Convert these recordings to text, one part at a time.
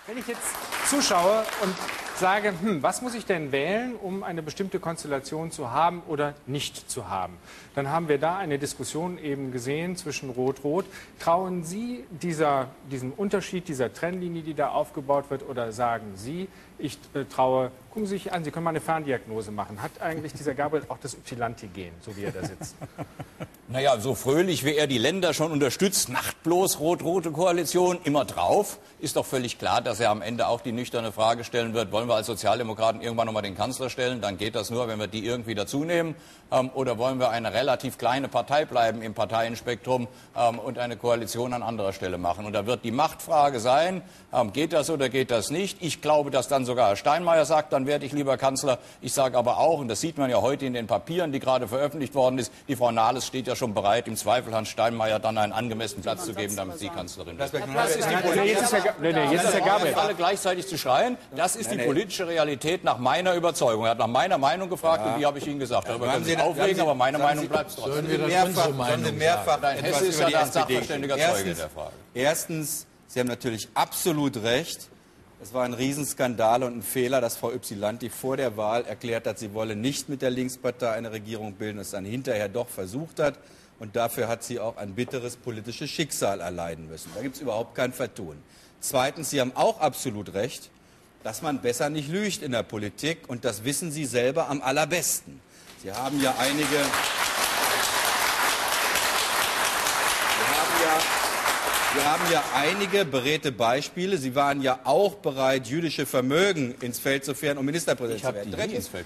Wenn ich jetzt zuschaue und sage, was muss ich denn wählen, um eine bestimmte Konstellation zu haben oder nicht zu haben, dann haben wir da eine Diskussion eben gesehen zwischen Rot-Rot. Trauen Sie diesem Unterschied, dieser Trennlinie, die da aufgebaut wird, oder sagen Sie, ich traue, gucken Sie sich an, Sie können mal eine Ferndiagnose machen. Hat eigentlich dieser Gabriel auch das Ypsilanti-Gen, so wie er da sitzt? Naja, so fröhlich, wie er die Länder schon unterstützt, nachtlos rot-rote Koalition, immer drauf, ist doch völlig klar, dass er am Ende auch die nüchterne Frage stellen wird, wollen wir als Sozialdemokraten irgendwann noch mal den Kanzler stellen? Dann geht das nur, wenn wir die irgendwie dazunehmen. Oder wollen wir eine relativ kleine Partei bleiben im Parteienspektrum und eine Koalition an anderer Stelle machen? Und da wird die Machtfrage sein, geht das oder geht das nicht? Ich glaube, dass dann sogar Herr Steinmeier sagt, dann werde ich lieber Kanzler. Ich sage aber auch, und das sieht man ja heute in den Papieren, die gerade veröffentlicht worden ist, die Frau Nahles steht ja schon bereit, im Zweifel Herrn Steinmeier dann einen angemessenen Platz zu geben, damit sie Kanzlerin wird. Jetzt ist Herr Gabriel. Alle gleichzeitig zu schreien, das ist die politische Realität nach meiner Überzeugung. Er hat nach meiner Meinung gefragt und die habe ich Ihnen gesagt. Darüber können Sie sich aufregen, aber meine Meinung bleibt trotzdem. Mehrfach Hesse ist ja ein sachverständiger Zeuge der Frage. Erstens, Sie haben natürlich absolut recht. Es war ein Riesenskandal und ein Fehler, dass Frau Ypsilanti vor der Wahl erklärt hat, sie wolle nicht mit der Linkspartei eine Regierung bilden, es dann hinterher doch versucht hat. Und dafür hat sie auch ein bitteres politisches Schicksal erleiden müssen. Da gibt es überhaupt kein Vertun. Zweitens, Sie haben auch absolut recht, dass man besser nicht lügt in der Politik. Und das wissen Sie selber am allerbesten. Sie haben ja einige beredte Beispiele. Sie waren ja auch bereit, jüdische Vermögen ins Feld zu führen, um Ministerpräsident zu werden.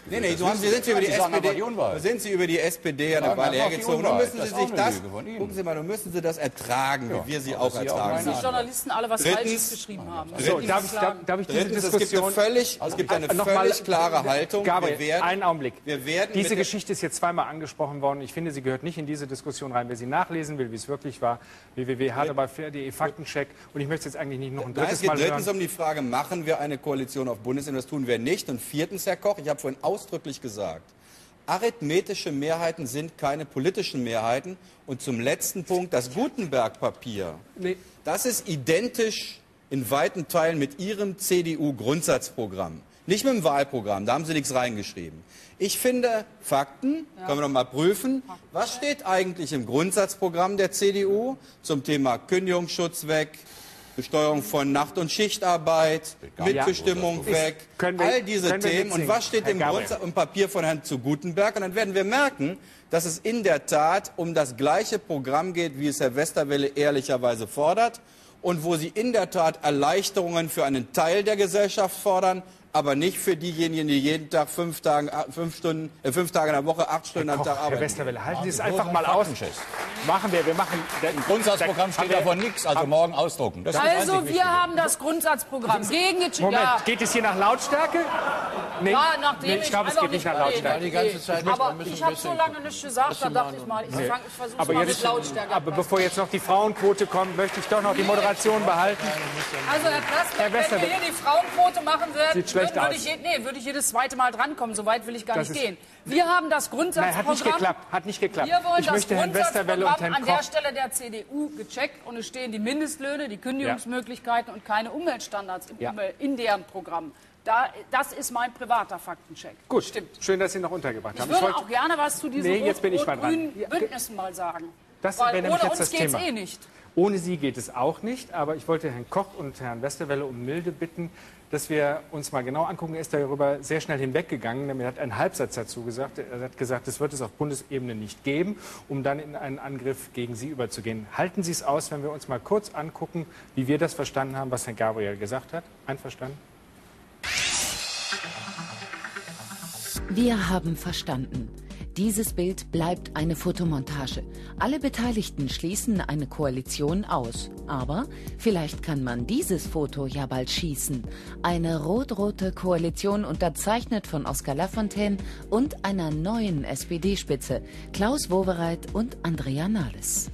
Sind Sie über die SPD an der Wahl hergezogen. Nun müssen Sie sich das, gucken Sie mal, nun müssen Sie das ertragen, wie wir Sie auch ertragen. Die Journalisten alle was Falsches geschrieben haben. Darf ich diese Diskussion... Es gibt eine völlig klare Haltung. Gabriel, einen Augenblick. Diese Geschichte ist jetzt zweimal angesprochen worden. Ich finde, sie gehört nicht in diese Diskussion rein. Wer sie nachlesen will, wie es wirklich war, www.hardeberfair.de Faktencheck. Und ich möchte jetzt eigentlich nicht noch ein drittes Mal hören. Es geht drittens um die Frage, machen wir eine Koalition auf Bundesebene? Das tun wir nicht. Und viertens, Herr Koch, ich habe vorhin ausdrücklich gesagt, arithmetische Mehrheiten sind keine politischen Mehrheiten. Und zum letzten Punkt, das Gutenberg-Papier, das ist identisch in weiten Teilen mit Ihrem CDU-Grundsatzprogramm. Nicht mit dem Wahlprogramm, da haben Sie nichts reingeschrieben. Ich finde, Fakten, können wir noch mal prüfen. Was steht eigentlich im Grundsatzprogramm der CDU zum Thema Kündigungsschutz weg, Besteuerung von Nacht- und Schichtarbeit, Mitbestimmung weg, all diese Themen. Und was steht im Papier von Herrn zu Gutenberg? Und dann werden wir merken, dass es in der Tat um das gleiche Programm geht, wie es Herr Westerwelle ehrlicherweise fordert. Und wo Sie in der Tat Erleichterungen für einen Teil der Gesellschaft fordern, aber nicht für diejenigen, die jeden Tag 5 Tage in der Woche, 8 Stunden am Tag arbeiten. Herr Westerwelle, halten Sie es einfach mal aus. Machen wir. Im Grundsatzprogramm steht davon nichts, also morgen ausdrucken. Also wir haben das Grundsatzprogramm gegen Moment, geht es hier nach Lautstärke? Nee, ja, nachdem ich glaube, es geht nicht nach Lautstärke. Aber ich habe so lange nichts gesagt, da dachte ich mal, ich versuche es mal mit Lautstärke. Aber bevor jetzt noch die Frauenquote kommt, möchte ich doch noch die Moderation behalten. Also Herr Plasberg, wenn wir hier die Frauenquote machen würden, würde ich jedes zweite Mal drankommen. So weit will ich gar nicht gehen. Wir haben das Grundsatzprogramm. Hat nicht geklappt. Wir wollen das Grundsatzprogramm an der Stelle der CDU gecheckt. Und es stehen die Mindestlöhne, die Kündigungsmöglichkeiten und keine Umweltstandards in deren Programm. Das ist mein privater Faktencheck. Gut, stimmt. Schön, dass Sie noch untergebracht haben. Ich würde auch gerne was zu diesen rot-grünen Bündnissen mal sagen. Weil ohne uns geht es eh nicht. Ohne Sie geht es auch nicht. Aber ich wollte Herrn Koch und Herrn Westerwelle um Milde bitten, dass wir uns mal genau angucken. Er ist darüber sehr schnell hinweggegangen. Er hat einen Halbsatz dazu gesagt. Er hat gesagt, das wird es auf Bundesebene nicht geben, um dann in einen Angriff gegen Sie überzugehen. Halten Sie es aus, wenn wir uns mal kurz angucken, wie wir das verstanden haben, was Herr Gabriel gesagt hat? Einverstanden? Wir haben verstanden. Dieses Bild bleibt eine Fotomontage. Alle Beteiligten schließen eine Koalition aus. Aber vielleicht kann man dieses Foto ja bald schießen. Eine rot-rote Koalition unterzeichnet von Oskar Lafontaine und einer neuen SPD-Spitze, Klaus Wowereit und Andrea Nahles.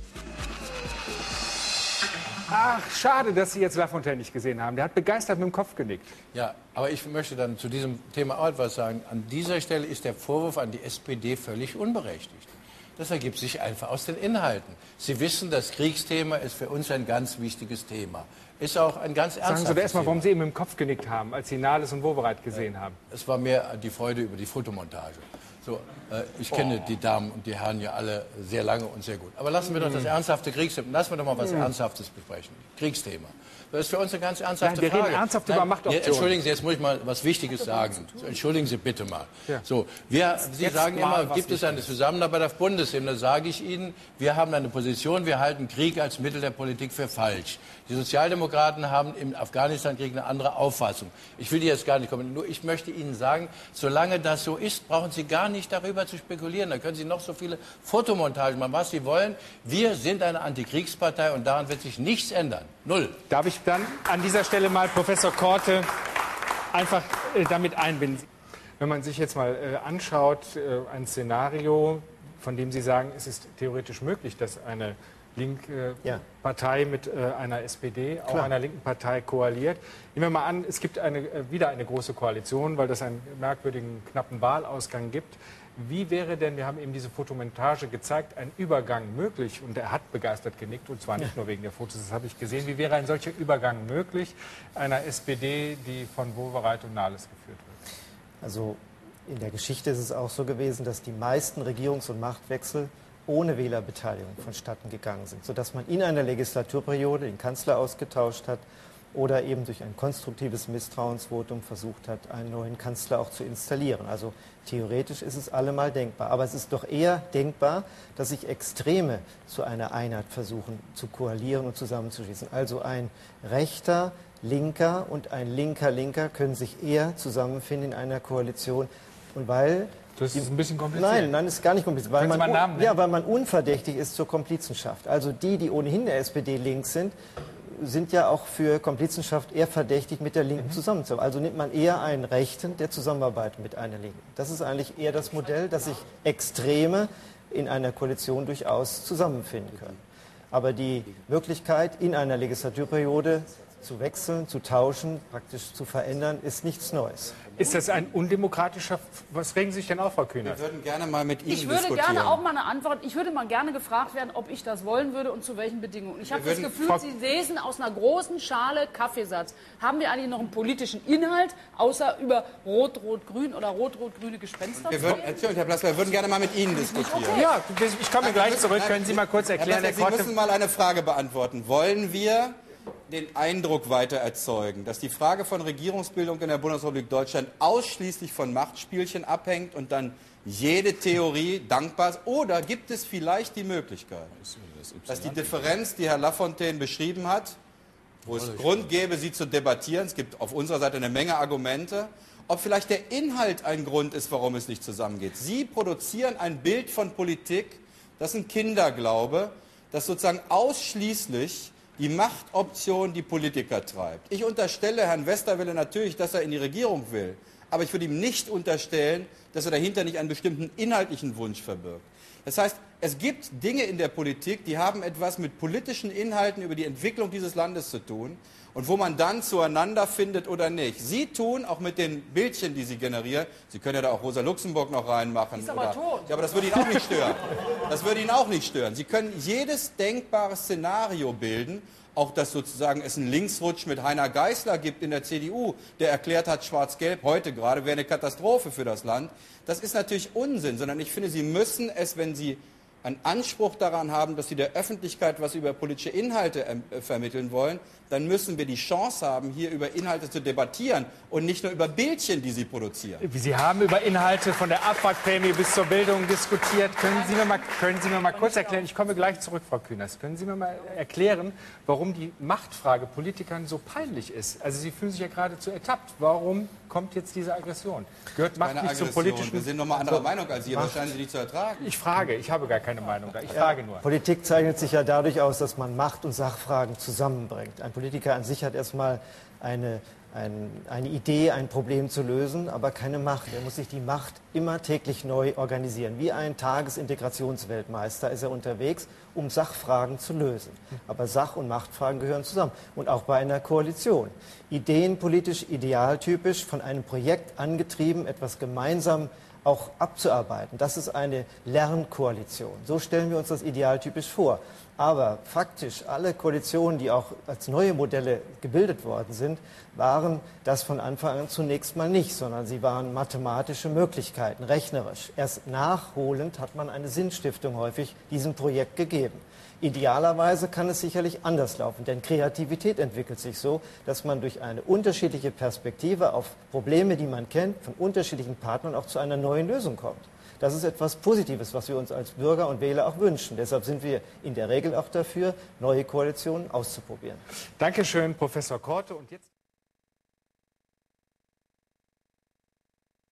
Ach, schade, dass Sie jetzt Lafontaine nicht gesehen haben. Der hat begeistert mit dem Kopf genickt. Ja, aber ich möchte dann zu diesem Thema auch etwas sagen. An dieser Stelle ist der Vorwurf an die SPD völlig unberechtigt. Das ergibt sich einfach aus den Inhalten. Sie wissen, das Kriegsthema ist für uns ein ganz wichtiges Thema. Ist auch ein ganz ernsthaftes Sagen Sie erst mal, warum Thema. Sie eben im Kopf genickt haben, als Sie Nahles und Wowereit gesehen haben. Es war mehr die Freude über die Fotomontage. So, ich kenne die Damen und die Herren ja alle sehr lange und sehr gut. Aber lassen wir doch das ernsthafte Kriegsthema, lassen wir doch mal was Ernsthaftes besprechen. Kriegsthema. Das ist für uns eine ganz ernsthafte wir Frage. reden ernsthaft über Machtoptionen. Entschuldigen Sie, jetzt muss ich mal was Wichtiges sagen. Entschuldigen Sie bitte mal. Ja. So, Sie sagen immer, gibt es eine Zusammenarbeit auf Bundesebene? Sage ich Ihnen, wir haben eine Position, wir halten Krieg als Mittel der Politik für falsch. Die Sozialdemokraten haben im Afghanistan-Krieg eine andere Auffassung. Ich will die jetzt gar nicht kommen. Nur ich möchte Ihnen sagen, solange das so ist, brauchen Sie gar nicht darüber zu spekulieren. Da können Sie noch so viele Fotomontagen machen, was Sie wollen. Wir sind eine Antikriegspartei und daran wird sich nichts ändern. Null. Darf ich dann an dieser Stelle mal Professor Korte einfach damit einbinden? Wenn man sich jetzt mal anschaut, ein Szenario, von dem Sie sagen, es ist theoretisch möglich, dass eine linke Partei mit einer SPD, auch einer linken Partei koaliert. Nehmen wir mal an, es gibt wieder eine große Koalition, weil das einen merkwürdigen, knappen Wahlausgang gibt. Wie wäre denn, wir haben eben diese Fotomontage gezeigt, ein Übergang möglich? Und er hat begeistert genickt, und zwar nicht nur wegen der Fotos, das habe ich gesehen. Wie wäre ein solcher Übergang möglich einer SPD, die von Wowereit und Nahles geführt wird? Also in der Geschichte ist es auch so gewesen, dass die meisten Regierungs- und Machtwechsel ohne Wählerbeteiligung vonstatten gegangen sind, sodass man in einer Legislaturperiode den Kanzler ausgetauscht hat oder eben durch ein konstruktives Misstrauensvotum versucht hat, einen neuen Kanzler auch zu installieren. Also theoretisch ist es allemal denkbar. Aber es ist doch eher denkbar, dass sich Extreme zu einer Einheit versuchen zu koalieren und zusammenzuschließen. Also ein rechter Linker und ein linker können sich eher zusammenfinden in einer Koalition. Und weil das ist ein bisschen kompliziert. Nein, ist gar nicht kompliziert. Weil Können Sie mal einen Namen nennen? weil man unverdächtig ist zur Komplizenschaft. Also die ohnehin der SPD links sind ja auch für Komplizenschaft eher verdächtig, mit der Linken zusammenzuarbeiten. Also nimmt man eher einen Rechten, der zusammenarbeitet mit einer Linken. Das ist eigentlich eher das Modell, dass sich Extreme in einer Koalition durchaus zusammenfinden können. Aber die Möglichkeit, in einer Legislaturperiode zu wechseln, zu tauschen, praktisch zu verändern, ist nichts Neues. Ist das ein undemokratischer... Was regen Sie sich denn auf, Frau Kühnert? Wir würden gerne mal mit Ihnen diskutieren. Ich würde diskutieren. gerne auch mal eine Antwort. Ich würde mal gerne gefragt werden, ob ich das wollen würde und zu welchen Bedingungen. Ich habe das Gefühl, Sie lesen aus einer großen Schale Kaffeesatz. Haben wir eigentlich noch einen politischen Inhalt, außer über Rot-Rot-Grün oder Rot-Rot-Grüne Gespenster? Herr Blassler, wir würden gerne mal mit Ihnen diskutieren. Okay. Ja, ich komme gleich zurück. Können Sie mal kurz erklären, Herr Blassler, Sie müssen mal eine Frage beantworten. Wollen wir den Eindruck weiter erzeugen, dass die Frage von Regierungsbildung in der Bundesrepublik Deutschland ausschließlich von Machtspielchen abhängt und dann jede Theorie dankbar ist? Oder gibt es vielleicht die Möglichkeit, dass die Differenz, die Herr Lafontaine beschrieben hat, wo es Grund gäbe, sie zu debattieren, es gibt auf unserer Seite eine Menge Argumente, ob vielleicht der Inhalt ein Grund ist, warum es nicht zusammengeht? Sie produzieren ein Bild von Politik, das ist ein Kinderglaube, das sozusagen ausschließlich die Machtoption die Politiker treibt. Ich unterstelle Herrn Westerwelle natürlich, dass er in die Regierung will. Aber ich würde ihm nicht unterstellen, dass er dahinter nicht einen bestimmten inhaltlichen Wunsch verbirgt. Das heißt, es gibt Dinge in der Politik, die haben etwas mit politischen Inhalten über die Entwicklung dieses Landes zu tun und wo man dann zueinander findet oder nicht. Sie tun, auch mit den Bildchen, die Sie generieren, Sie können ja da auch Rosa Luxemburg noch reinmachen. Ist aber tot. Ja, aber das würde ihn auch nicht stören. Das würde ihn auch nicht stören. Sie können jedes denkbare Szenario bilden, auch dass sozusagen es einen Linksrutsch mit Heiner Geißler gibt in der CDU, der erklärt hat, Schwarz-Gelb heute gerade wäre eine Katastrophe für das Land. Das ist natürlich Unsinn, sondern ich finde, Sie müssen es, wenn Sie einen Anspruch daran haben, dass Sie der Öffentlichkeit was über politische Inhalte vermitteln wollen, dann müssen wir die Chance haben, hier über Inhalte zu debattieren und nicht nur über Bildchen, die Sie produzieren. Sie haben über Inhalte von der Abwrackprämie bis zur Bildung diskutiert. Können Sie mir mal kurz erklären, ich komme gleich zurück, Frau Kühners, können Sie mir mal erklären, warum die Machtfrage Politikern so peinlich ist? Also Sie fühlen sich ja geradezu ertappt. Warum kommt jetzt diese Aggression? Gehört Macht nicht zum politischen... Wir sind noch mal anderer Meinung als Sie, aber scheinen Sie nicht zu ertragen. Ich frage, ich habe gar keine Meinung da. Ich frage nur. Politik zeichnet sich ja dadurch aus, dass man Macht- und Sachfragen zusammenbringt. Ein Politiker an sich hat erstmal eine Idee, ein Problem zu lösen, aber keine Macht. Er muss sich die Macht immer täglich neu organisieren. Wie ein Tagesintegrationsweltmeister ist er unterwegs, um Sachfragen zu lösen. Aber Sach- und Machtfragen gehören zusammen. Und auch bei einer Koalition. Ideenpolitisch, idealtypisch, von einem Projekt angetrieben, etwas gemeinsam auch abzuarbeiten. Das ist eine Lernkoalition. So stellen wir uns das idealtypisch vor. Aber faktisch alle Koalitionen, die auch als neue Modelle gebildet worden sind, waren das von Anfang an zunächst mal nicht, sondern sie waren mathematische Möglichkeiten, rechnerisch. Erst nachholend hat man eine Sinnstiftung häufig diesem Projekt gegeben. Idealerweise kann es sicherlich anders laufen, denn Kreativität entwickelt sich so, dass man durch eine unterschiedliche Perspektive auf Probleme, die man kennt, von unterschiedlichen Partnern auch zu einer neuen Lösung kommt. Das ist etwas Positives, was wir uns als Bürger und Wähler auch wünschen. Deshalb sind wir in der Regel auch dafür, neue Koalitionen auszuprobieren. Dankeschön, Professor Korte. Und jetzt